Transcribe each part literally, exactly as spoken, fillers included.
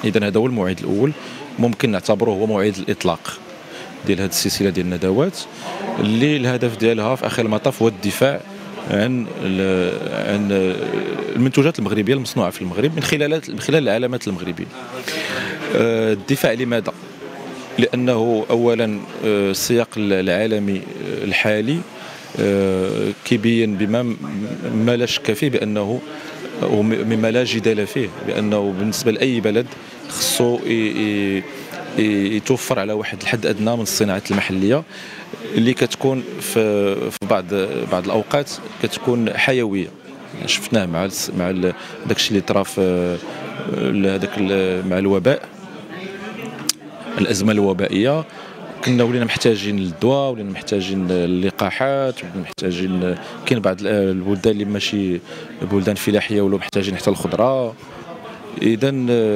اذا هذا هو الموعد الاول، ممكن نعتبروه هو موعد الاطلاق ديال هذه السلسله ديال الندوات، اللي الهدف ديالها في اخر المطاف هو الدفاع عن عن المنتوجات المغربيه المصنوعه في المغرب من خلال من خلال العلامات المغربيه. الدفاع لماذا؟ لانه اولا السياق العالمي الحالي كيبين بما ما لا شك فيه بانه ومما لا جدال فيه بانه بالنسبه لاي بلد خصو يتوفر على واحد الحد ادنى من الصناعات المحليه اللي كتكون في في بعض بعض الاوقات كتكون حيويه. شفناه مع مع داك الشيء اللي طرا في هذاك مع الوباء، الازمه الوبائيه، كنا ولينا محتاجين للدواء، ولينا محتاجين اللقاحات، ولينا محتاجين كاين بعض البلدان اللي ماشي بلدان فلاحيه ولاو محتاجين حتى الخضره. اذا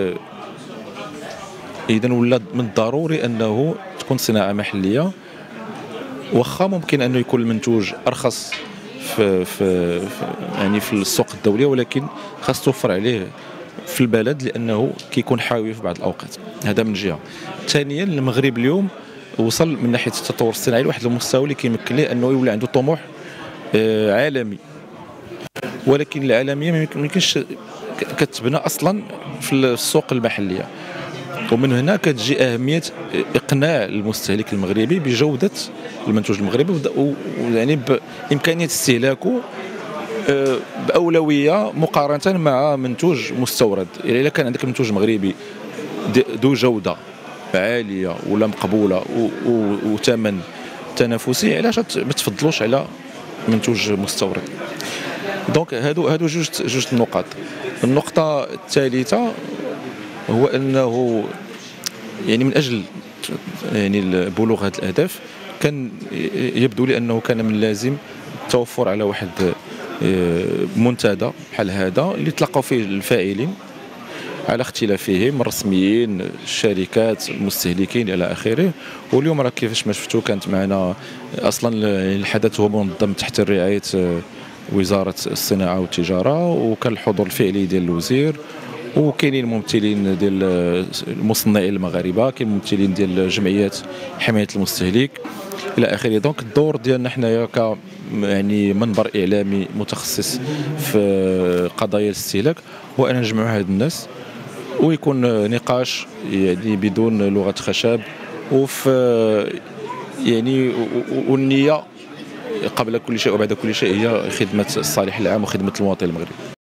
اذا ولا من الضروري انه تكون صناعه محليه، واخا ممكن انه يكون المنتوج ارخص في, في, في يعني في السوق الدوليه، ولكن خاص توفر عليه في البلد لانه كيكون حاوي في بعض الاوقات. هذا من جهه. ثانيا المغرب اليوم وصل من ناحيه التطور الصناعي لواحد المستوى اللي كيمكن ليه انه يولي عنده طموح عالمي، ولكن العالميه ما يمكنش كتبنى اصلا في السوق المحليه. ومن هنا كتجي اهميه اقناع المستهلك المغربي بجوده المنتوج المغربي، ويعني بامكانيه استهلاكه باولويه مقارنه مع منتوج مستورد. يعني الا كان عندك منتوج مغربي ذو جوده عاليه ولا مقبوله وثمن تنافسي، علاش ما تفضلوش على منتوج مستورد؟ دونك هادو هادو جوج جوج النقاط. النقطه الثالثه هو انه يعني من اجل يعني بلوغ هذه الاهداف كان يبدو لي انه كان من اللازم التوفر على واحد منتدى بحال هذا اللي تلقوا فيه الفاعلين على اختلافهم، الرسميين، الشركات، المستهلكين الى اخره. واليوم راه كيفاش ما شفتوا كانت معنا اصلا الحدث هو منظم تحت رعايه وزاره الصناعه والتجاره، وكان الحضور الفعلي ديال الوزير، وكاينين ممثلين ديال المصنعين المغاربه، كاين ممثلين ديال جمعيات حمايه المستهلك الى اخره. دونك الدور ديالنا حنايا ك يعني منبر اعلامي متخصص في قضايا الاستهلاك هو ان نجمعوا هاد الناس ويكون نقاش يعني بدون لغه خشب، وفي يعني والنيه قبل كل شيء وبعد كل شيء هي خدمه الصالح العام وخدمه المواطن المغربي.